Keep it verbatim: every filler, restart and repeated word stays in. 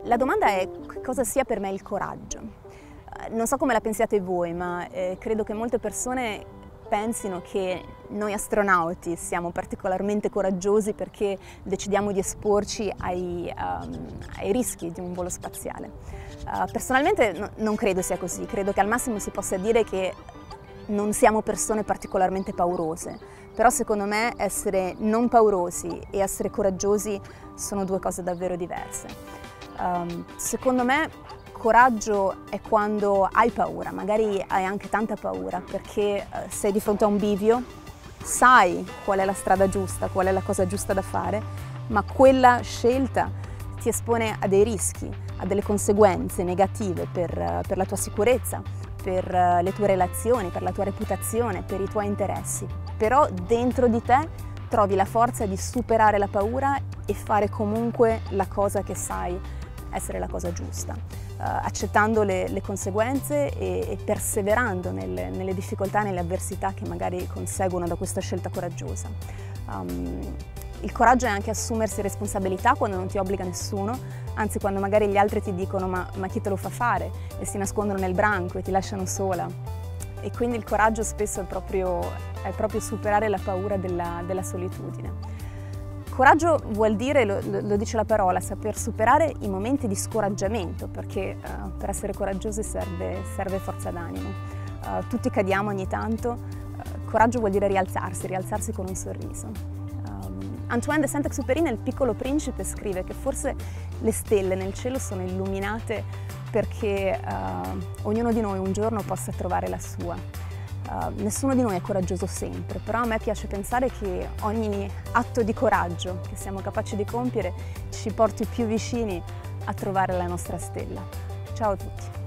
La domanda è cosa sia per me il coraggio. Non so come la pensiate voi, ma eh, credo che molte persone pensino che noi astronauti siamo particolarmente coraggiosi perché decidiamo di esporci ai, um, ai rischi di un volo spaziale. Uh, personalmente no, non credo sia così, credo che al massimo si possa dire che non siamo persone particolarmente paurose, però secondo me essere non paurosi e essere coraggiosi sono due cose davvero diverse. Um, secondo me coraggio è quando hai paura, magari hai anche tanta paura perché uh, sei di fronte a un bivio, sai qual è la strada giusta, qual è la cosa giusta da fare, ma quella scelta ti espone a dei rischi, a delle conseguenze negative per, uh, per la tua sicurezza, per uh, le tue relazioni, per la tua reputazione, per i tuoi interessi. Però dentro di te trovi la forza di superare la paura e fare comunque la cosa che sai essere la cosa giusta, uh, accettando le, le conseguenze e, e perseverando nelle, nelle difficoltà, nelle avversità che magari conseguono da questa scelta coraggiosa. Um, il coraggio è anche assumersi responsabilità quando non ti obbliga nessuno, anzi quando magari gli altri ti dicono ma, ma chi te lo fa fare e si nascondono nel branco e ti lasciano sola. E quindi il coraggio spesso è proprio, è proprio superare la paura della, della solitudine. Coraggio vuol dire, lo, lo dice la parola, saper superare i momenti di scoraggiamento, perché uh, per essere coraggiosi serve, serve forza d'animo. Uh, tutti cadiamo ogni tanto, uh, coraggio vuol dire rialzarsi, rialzarsi con un sorriso. Um, Antoine de Saint-Exupéry nel Piccolo Principe scrive che forse le stelle nel cielo sono illuminate perché uh, ognuno di noi un giorno possa trovare la sua. Uh, nessuno di noi è coraggioso sempre, però a me piace pensare che ogni atto di coraggio che siamo capaci di compiere ci porti più vicini a trovare la nostra stella. Ciao a tutti!